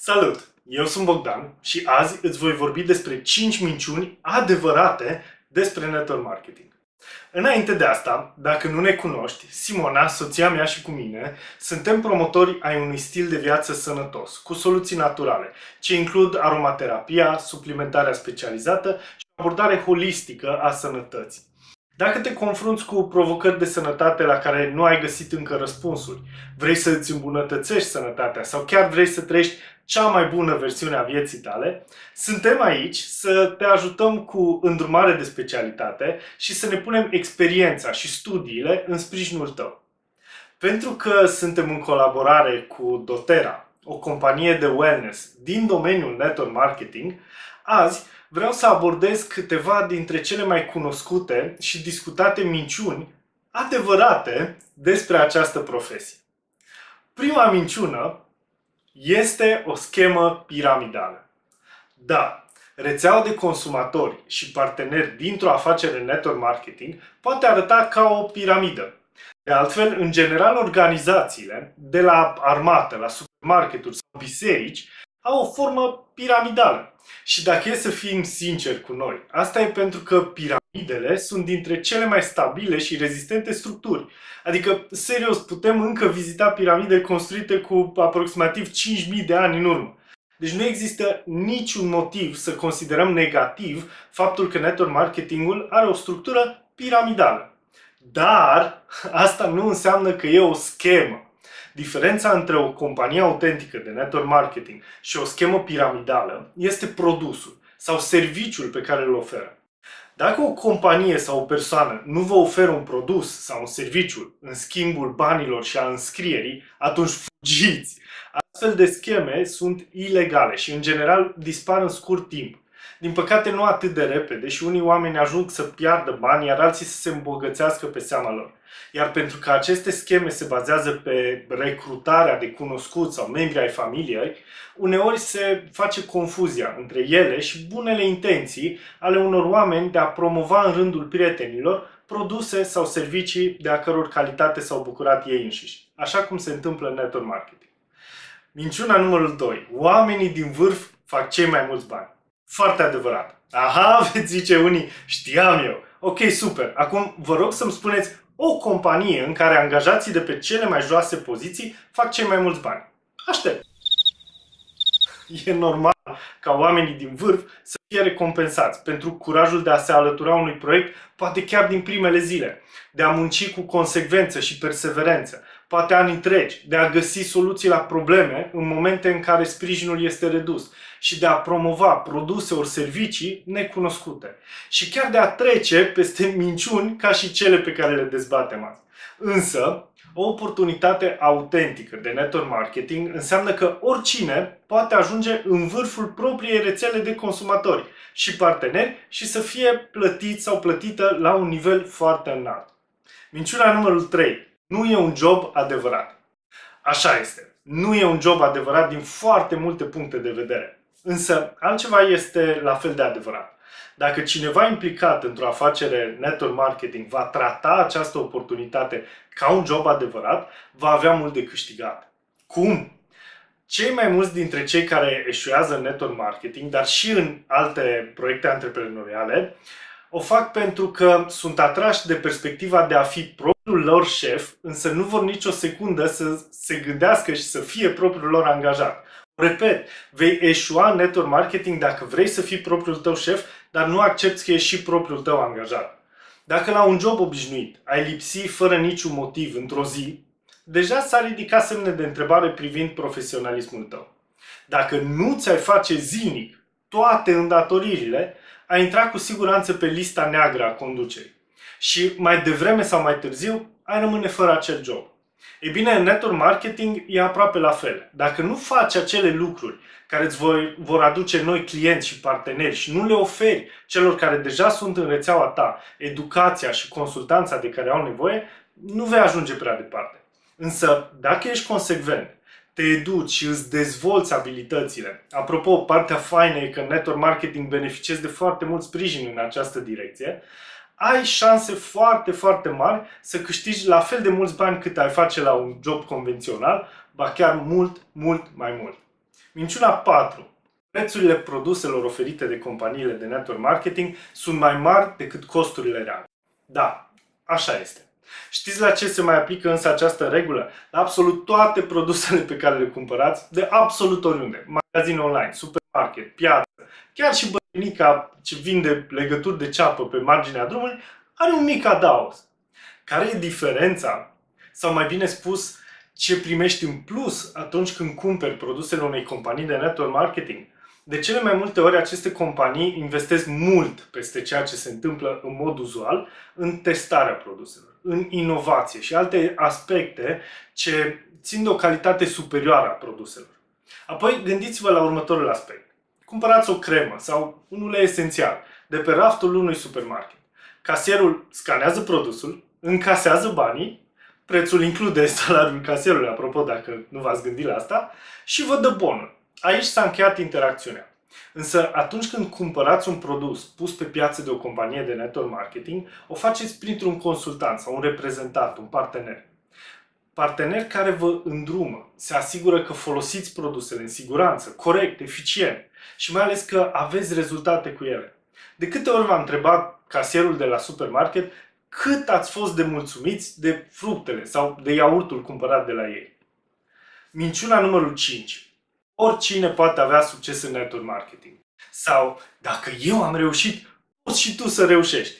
Salut! Eu sunt Bogdan și azi îți voi vorbi despre 5 minciuni adevărate despre network marketing. Înainte de asta, dacă nu ne cunoști, Simona, soția mea și cu mine, suntem promotori ai unui stil de viață sănătos, cu soluții naturale, ce includ aromaterapia, suplimentarea specializată și abordare holistică a sănătății. Dacă te confrunți cu provocări de sănătate la care nu ai găsit încă răspunsuri, vrei să îți îmbunătățești sănătatea sau chiar vrei să trăiești cea mai bună versiune a vieții tale, suntem aici să te ajutăm cu îndrumare de specialitate și să ne punem experiența și studiile în sprijinul tău. Pentru că suntem în colaborare cu doTERRA, o companie de wellness din domeniul network marketing, azi vreau să abordez câteva dintre cele mai cunoscute și discutate minciuni adevărate despre această profesie. Prima minciună este o schemă piramidală. Da, rețeaua de consumatori și parteneri dintr-o afacere network marketing poate arăta ca o piramidă. De altfel, în general, organizațiile, de la armată la supermarketuri sau biserici, au o formă piramidală. Și dacă e să fim sinceri cu noi, asta e pentru că piramidele sunt dintre cele mai stabile și rezistente structuri. Adică, serios, putem încă vizita piramide construite cu aproximativ 5000 de ani în urmă. Deci nu există niciun motiv să considerăm negativ faptul că network marketingul are o structură piramidală. Dar asta nu înseamnă că e o schemă. Diferența între o companie autentică de network marketing și o schemă piramidală este produsul sau serviciul pe care îl oferă. Dacă o companie sau o persoană nu vă oferă un produs sau un serviciu în schimbul banilor și a înscrierii, atunci fugiți! Astfel de scheme sunt ilegale și în general dispar în scurt timp. Din păcate nu atât de repede și unii oameni ajung să piardă bani, iar alții să se îmbogățească pe seama lor. Iar pentru că aceste scheme se bazează pe recrutarea de cunoscuți sau membri ai familiei, uneori se face confuzia între ele și bunele intenții ale unor oameni de a promova în rândul prietenilor produse sau servicii de a căror calitate s-au bucurat ei înșiși, așa cum se întâmplă în network marketing. Minciuna numărul 2. Oamenii din vârf fac cei mai mulți bani. Foarte adevărat. Aha, veți zice unii, știam eu. Ok, super. Acum vă rog să-mi spuneți o companie în care angajații de pe cele mai joase poziții fac cei mai mulți bani. Aștept. E normal ca oamenii din vârf să fie recompensați pentru curajul de a se alătura unui proiect, poate chiar din primele zile, de a munci cu consecvență și perseverență, poate ani întregi, de a găsi soluții la probleme în momente în care sprijinul este redus și de a promova produse ori servicii necunoscute și chiar de a trece peste minciuni ca și cele pe care le dezbatem azi. Însă, o oportunitate autentică de network marketing înseamnă că oricine poate ajunge în vârful propriei rețele de consumatori și parteneri și să fie plătit sau plătită la un nivel foarte înalt. Minciuna numărul 3. Nu e un job adevărat. Așa este. Nu e un job adevărat din foarte multe puncte de vedere. Însă, altceva este la fel de adevărat. Dacă cineva implicat într-o afacere network marketing va trata această oportunitate ca un job adevărat, va avea mult de câștigat. Cum? Cei mai mulți dintre cei care eșuează în network marketing, dar și în alte proiecte antreprenoriale, o fac pentru că sunt atrași de perspectiva de a fi propriul lor șef, însă nu vor nicio secundă să se gândească și să fie propriul lor angajat. Repet, vei eșua în network marketing dacă vrei să fii propriul tău șef, dar nu accepti că ești și propriul tău angajat. Dacă la un job obișnuit ai lipsi fără niciun motiv într-o zi, deja s-ar ridica semne de întrebare privind profesionalismul tău. Dacă nu ți-ai face zilnic toate îndatoririle, ai intra cu siguranță pe lista neagră a conducerii. Și mai devreme sau mai târziu, ai rămâne fără acel job. Ei bine, în network marketing e aproape la fel. Dacă nu faci acele lucruri care îți vor aduce noi clienți și parteneri și nu le oferi celor care deja sunt în rețeaua ta educația și consultanța de care au nevoie, nu vei ajunge prea departe. Însă, dacă ești consecvent, te educi și îți dezvolți abilitățile. Apropo, partea faină e că în network marketing beneficiezi de foarte mult sprijin în această direcție, ai șanse foarte, foarte mari să câștigi la fel de mulți bani cât ai face la un job convențional, ba chiar mult, mult mai mult. Minciuna 4. Prețurile produselor oferite de companiile de network marketing sunt mai mari decât costurile reale. Da, așa este. Știți la ce se mai aplică însă această regulă? La absolut toate produsele pe care le cumpărați, de absolut oriunde. Magazin online, supermarket, piață, chiar și bătrânica ce vinde legături de ceapă pe marginea drumului, are un mic adaos. Care e diferența? Sau mai bine spus, ce primești în plus atunci când cumperi produsele unei companii de network marketing? De cele mai multe ori aceste companii investesc mult peste ceea ce se întâmplă în mod uzual în testarea produselor, în inovație și alte aspecte ce țin de o calitate superioară a produselor. Apoi gândiți-vă la următorul aspect. Cumpărați o cremă sau un ulei esențial de pe raftul unui supermarket. Casierul scanează produsul, încasează banii, prețul include salariul casierului, apropo, dacă nu v-ați gândit la asta, și vă dă bonul. Aici s-a încheiat interacțiunea. Însă atunci când cumpărați un produs pus pe piață de o companie de network marketing, o faceți printr-un consultant sau un reprezentant, un partener. Partener care vă îndrumă, se asigură că folosiți produsele în siguranță, corect, eficient și mai ales că aveți rezultate cu ele. De câte ori v-a întrebat casierul de la supermarket cât ați fost de mulțumiți de fructele sau de iaurtul cumpărat de la ei? Minciuna numărul 5. Oricine poate avea succes în network marketing. Sau, dacă eu am reușit, poți și tu să reușești.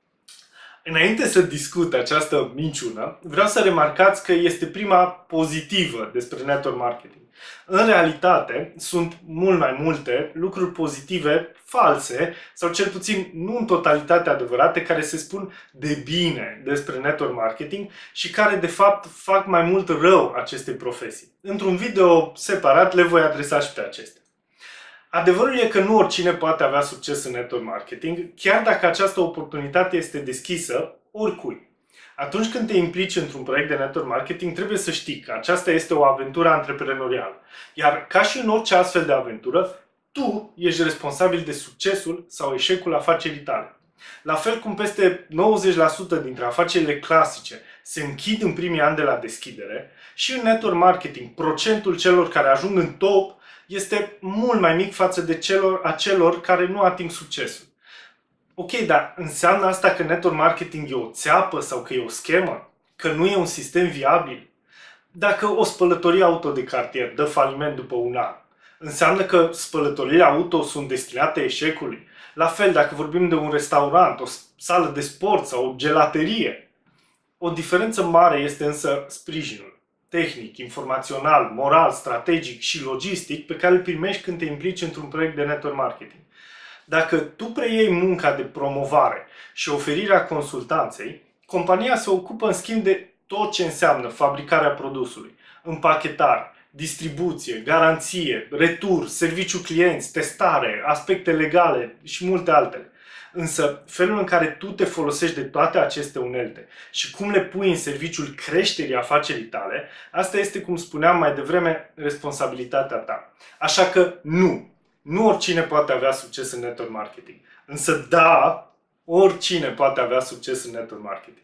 Înainte să discut această minciună, vreau să remarcați că este prima pozitivă despre network marketing. În realitate, sunt mult mai multe lucruri pozitive false, sau cel puțin nu în totalitate adevărate, care se spun de bine despre network marketing și care de fapt fac mai mult rău acestei profesii. Într-un video separat le voi adresa și pe acestea. Adevărul e că nu oricine poate avea succes în network marketing, chiar dacă această oportunitate este deschisă oricui. Atunci când te implici într-un proiect de network marketing, trebuie să știi că aceasta este o aventură antreprenorială. Iar ca și în orice astfel de aventură, tu ești responsabil de succesul sau eșecul afacerii tale. La fel cum peste 90% dintre afacerile clasice se închid în primii ani de la deschidere, și în network marketing procentul celor care ajung în top este mult mai mic față de celor care nu ating succesul. Ok, dar înseamnă asta că network marketing e o țeapă sau că e o schemă? Că nu e un sistem viabil? Dacă o spălătorie auto de cartier dă faliment după un an, înseamnă că spălătoriile auto sunt destinate eșecului? La fel, dacă vorbim de un restaurant, o sală de sport sau o gelaterie. O diferență mare este însă sprijinul tehnic, informațional, moral, strategic și logistic pe care îl primești când te implici într-un proiect de network marketing. Dacă tu preiei munca de promovare și oferirea consultanței, compania se ocupă în schimb de tot ce înseamnă fabricarea produsului, împachetare, distribuție, garanție, retur, serviciu clienți, testare, aspecte legale și multe altele. Însă felul în care tu te folosești de toate aceste unelte și cum le pui în serviciul creșterii afacerii tale, asta este, cum spuneam mai devreme, responsabilitatea ta. Așa că nu oricine poate avea succes în network marketing. Însă da, oricine poate avea succes în network marketing.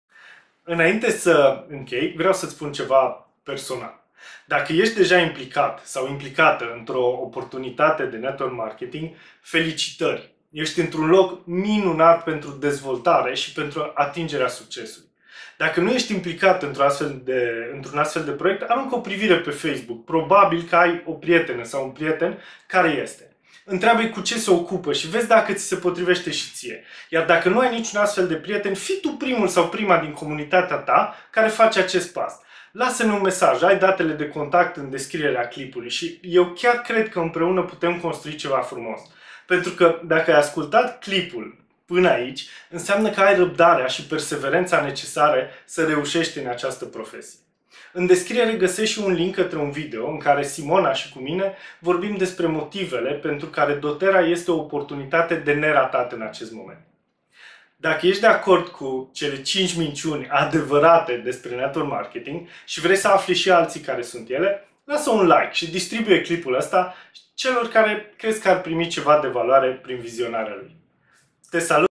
Înainte să închei, vreau să-ți spun ceva personal. Dacă ești deja implicat sau implicată într-o oportunitate de network marketing, felicitări! Ești într-un loc minunat pentru dezvoltare și pentru atingerea succesului. Dacă nu ești implicat într-un astfel de proiect, aruncă o privire pe Facebook. Probabil că ai o prietenă sau un prieten care este. Întreabă-i cu ce se ocupă și vezi dacă ți se potrivește și ție. Iar dacă nu ai niciun astfel de prieten, fii tu primul sau prima din comunitatea ta care face acest pas. Lasă-ne un mesaj, ai datele de contact în descrierea clipului și eu chiar cred că împreună putem construi ceva frumos. Pentru că dacă ai ascultat clipul până aici, înseamnă că ai răbdarea și perseverența necesare să reușești în această profesie. În descriere găsești și un link către un video în care Simona și cu mine vorbim despre motivele pentru care doTERRA este o oportunitate de neratat în acest moment. Dacă ești de acord cu cele 5 minciuni adevărate despre network marketing și vrei să afli și alții care sunt ele, lasă un like și distribuie clipul ăsta celor care crezi că ar primi ceva de valoare prin vizionarea lui. Te salut!